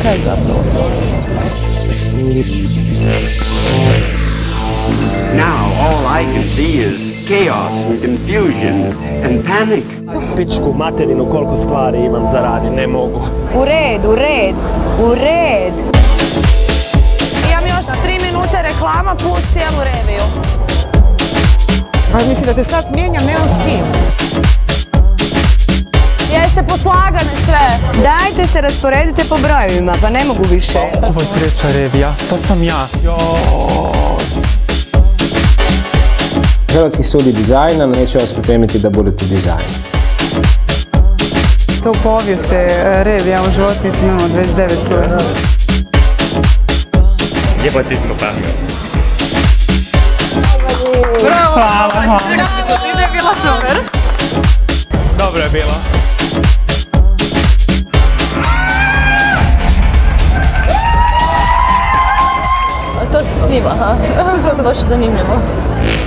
kaj zapravo sam. Now all I can see is chaos and confusion and panic. Pičku materinu koliko stvari imam za raditi, ne mogu. U red. Imam još 3 minute reklama plus cijelu reviju. Ali mislim da te sad smijenjam, nemam s tim. Jeste poslagane sve. Dajte se rasporedite po brojevima, pa ne mogu više. Ovo je treća revija, sad sam ja. Hrvatski studij dizajna neće vas pripremiti da budete dizajner. To povijest je revija u životnici, imamo 29 svoje. Jebati smo tako. Bravo! Hvala. Ide je bila super. Dobro je bilo. A to se snima, ha? Baš zanimljivo.